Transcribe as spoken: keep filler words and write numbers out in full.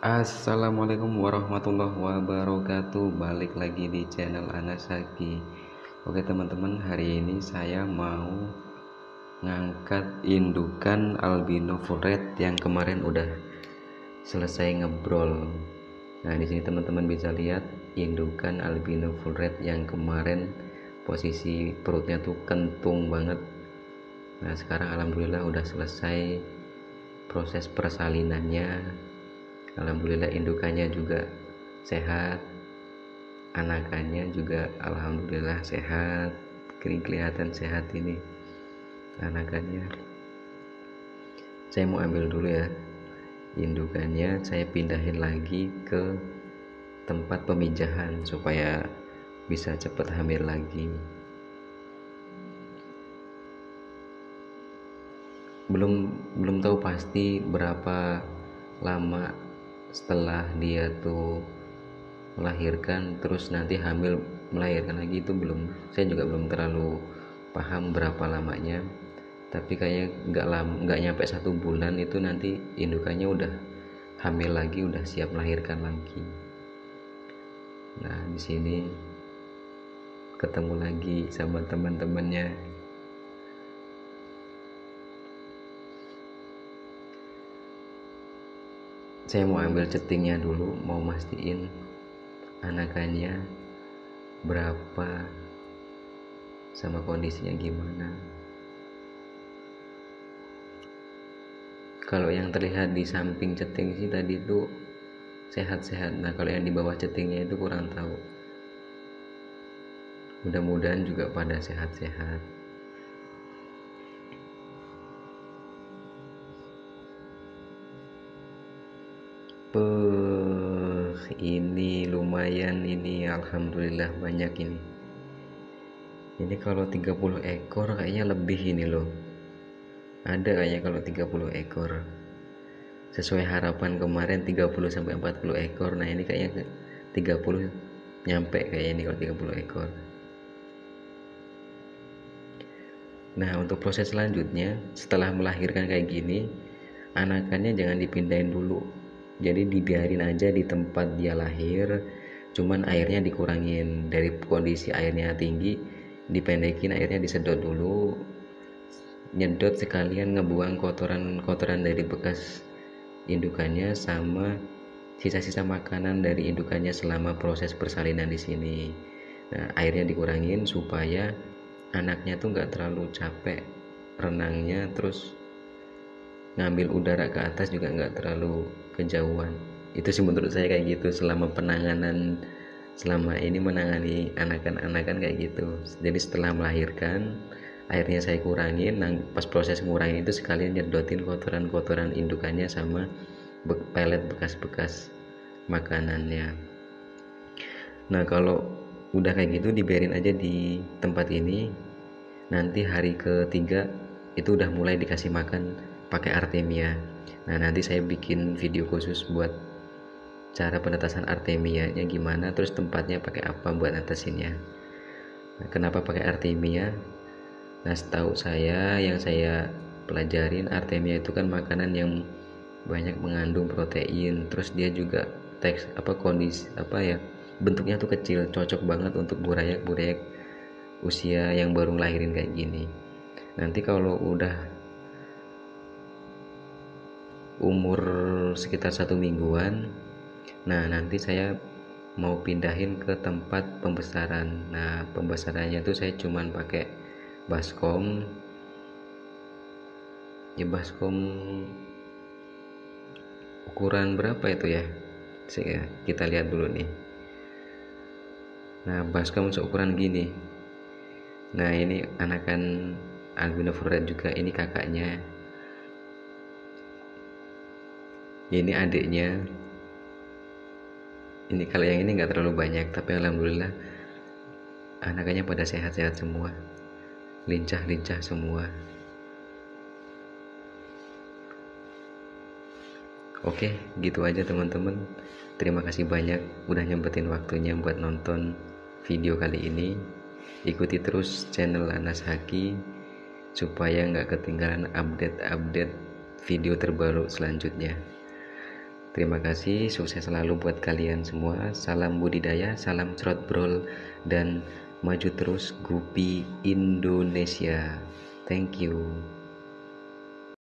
Assalamualaikum warahmatullahi wabarakatuh. Balik lagi di channel Anas Haki. Oke teman-teman, hari ini saya mau ngangkat indukan albino full red yang kemarin udah selesai ngebrol. Nah di sini teman-teman bisa lihat indukan albino full red yang kemarin posisi perutnya tuh kentung banget. Nah sekarang alhamdulillah udah selesai proses persalinannya. Alhamdulillah indukannya juga sehat, anakannya juga alhamdulillah sehat. Kering kelihatan sehat ini anakannya. Saya mau ambil dulu ya indukannya, saya pindahin lagi ke tempat pemijahan supaya bisa cepat hamil lagi. Belum belum tahu pasti berapa lama setelah dia tuh melahirkan terus nanti hamil melahirkan lagi, itu belum, saya juga belum terlalu paham berapa lamanya, tapi kayak nggak lama, nggak nyampe satu bulan itu nanti indukannya udah hamil lagi, udah siap melahirkan lagi. Nah di sini ketemu lagi sama teman-temannya. Saya mau ambil cetingnya dulu, mau mastiin anakannya berapa sama kondisinya gimana. Kalau yang terlihat di samping ceting sih tadi itu sehat-sehat. Nah kalau yang di bawah cetingnya itu kurang tahu. Mudah-mudahan juga pada sehat-sehat. Beuh, ini lumayan ini, alhamdulillah banyak ini. Ini kalau tiga puluh ekor kayaknya lebih ini loh. Ada kayaknya kalau tiga puluh ekor. Sesuai harapan kemarin tiga puluh sampai empat puluh ekor. Nah, ini kayaknya tiga puluh nyampe kayaknya ini kalau tiga puluh ekor. Nah, untuk proses selanjutnya setelah melahirkan kayak gini, anakannya jangan dipindahin dulu. Jadi dibiarin aja di tempat dia lahir, cuman airnya dikurangin. Dari kondisi airnya tinggi dipendekin, airnya disedot dulu, nyedot sekalian ngebuang kotoran-kotoran dari bekas indukannya sama sisa-sisa makanan dari indukannya selama proses persalinan di sini. Nah, airnya dikurangin supaya anaknya tuh nggak terlalu capek renangnya, terus ngambil udara ke atas juga nggak terlalu kejauhan. Itu sih menurut saya kayak gitu selama penanganan, selama ini menangani anakan-anakan kayak gitu. Jadi setelah melahirkan airnya saya kurangin. Nah pas proses ngurangin itu sekalian nyedotin kotoran-kotoran indukannya sama pelet bekas-bekas makanannya. Nah kalau udah kayak gitu dibiarin aja di tempat ini. Nanti hari ketiga itu udah mulai dikasih makan pakai Artemia. Nah nanti saya bikin video khusus buat cara penetasan Artemia-nya gimana, terus tempatnya pakai apa buat netasinnya. Nah, kenapa pakai Artemia? Nah setahu saya, yang saya pelajarin, Artemia itu kan makanan yang banyak mengandung protein, terus dia juga teks apa kondisi apa ya, bentuknya tuh kecil, cocok banget untuk burayak-burayak usia yang baru ngelahirin kayak gini. Nanti kalau udah umur sekitar satu mingguan, nah nanti saya mau pindahin ke tempat pembesaran. Nah pembesarannya tuh saya cuman pakai baskom, ya baskom ukuran berapa itu ya, kita lihat dulu nih. Nah baskom seukuran gini. Nah ini anakan albino full red juga, ini kakaknya, ini adiknya. Ini kalau yang ini nggak terlalu banyak, tapi alhamdulillah anakannya pada sehat-sehat semua, lincah-lincah semua. Oke, gitu aja teman-teman. Terima kasih banyak udah nyempetin waktunya buat nonton video kali ini. Ikuti terus channel Anas Haki supaya nggak ketinggalan update-update video terbaru selanjutnya. Terima kasih, sukses selalu buat kalian semua. Salam budidaya, salam cerot brol, dan maju terus Gupi Indonesia. Thank you.